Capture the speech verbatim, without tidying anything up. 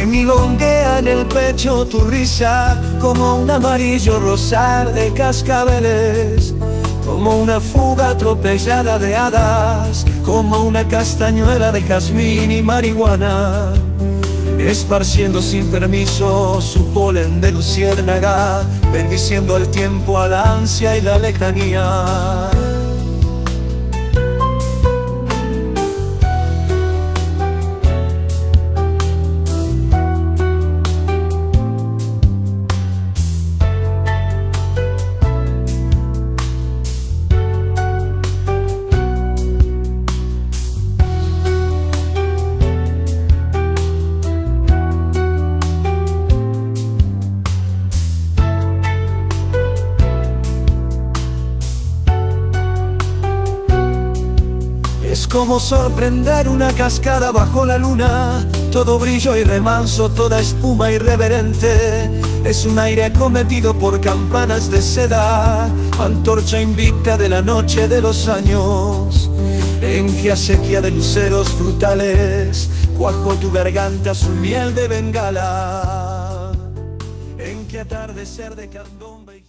milonguea en el pecho tu risa, como un amarillo rosal de cascabeles, como una fuga atropellada de hadas, como una castañuela de jazmín y marihuana, esparciendo sin permiso su polen de luciérnaga, bendiciendo el tiempo a la ansia y la lejanía. Es como sorprender una cascada bajo la luna, todo brillo y remanso, toda espuma irreverente. Es un aire acometido por campanas de seda, antorcha invicta de la noche de los años, en que acequia de luceros frutales cuajó tu garganta su miel de bengala, en que atardecer de candombe y